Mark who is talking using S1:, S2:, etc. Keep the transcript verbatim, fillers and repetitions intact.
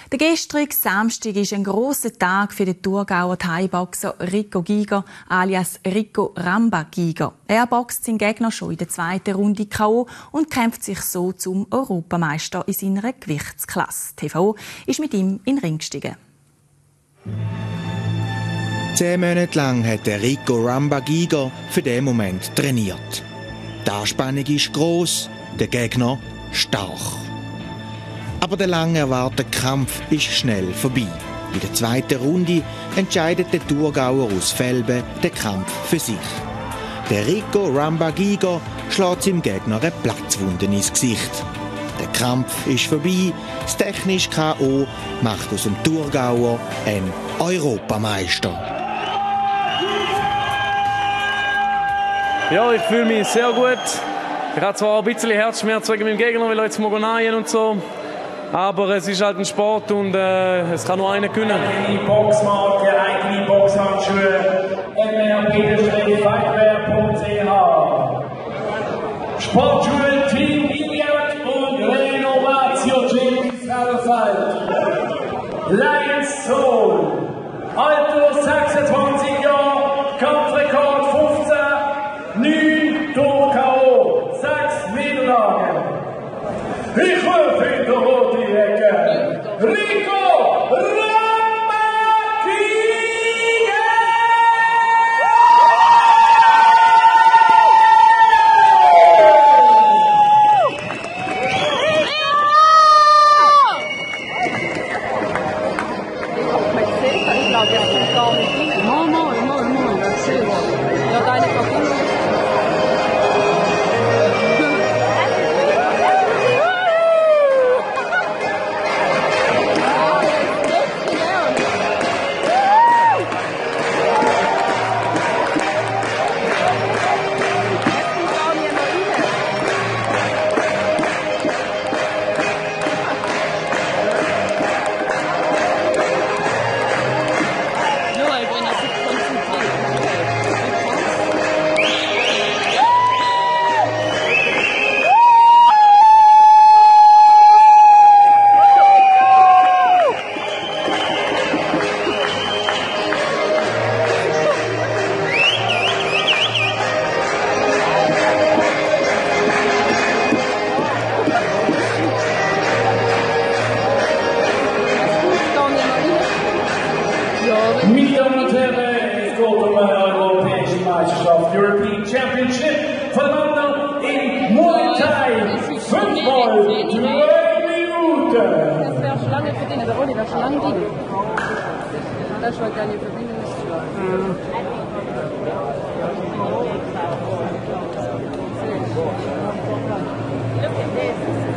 S1: Der gestrige Samstag ist ein grosser Tag für den Thurgauer Thai-Boxer Rico Giger alias Rico Ramba Giger. Er boxt seinen Gegner schon in der zweiten Runde K O und kämpft sich so zum Europameister in seiner Gewichtsklasse. T V ist mit ihm in den Ring gestiegen.
S2: Zehn Monate lang hat der Rico Ramba Giger für diesen Moment trainiert. Die Anspannung ist gross, der Gegner stark. Aber der lang erwartete Kampf ist schnell vorbei. In der zweiten Runde entscheidet der Thurgauer aus Velben den Kampf für sich. Der Rico Ramba Giger schlägt seinem Gegner eine Platzwunde ins Gesicht. Der Kampf ist vorbei, das technische K O macht aus dem Thurgauer einen Europameister.
S3: Ja, ich fühle mich sehr gut. Ich habe zwar ein bisschen Herzschmerz wegen meinem Gegner, weil er jetzt Mogonaien und so. Aber es ist halt ein Sport und äh, es kann nur einer gewinnen.
S4: Die Boxmarke, eigene Boxhandschuhe, m r b fightwear punkt c h. Sportschuhe, Team Iliad und Renovation Israelfeld. Lions Soul, Alter sechsundzwanzig Jahre, Kampfrekord fünfzehn, neun durch K O, sechs Niederlagen. Ich rufe in der roten Ecke Rico Ramba Giger! Meine Damen und Herren, es geht um eine europäische Meisterschaft, European Championship, voneinander in Muay Thai, fünfmal drei Minuten.
S5: Das wäre schon lange verdient, der Oli wäre schon lange drin. Das war gar nicht verbinden müssen.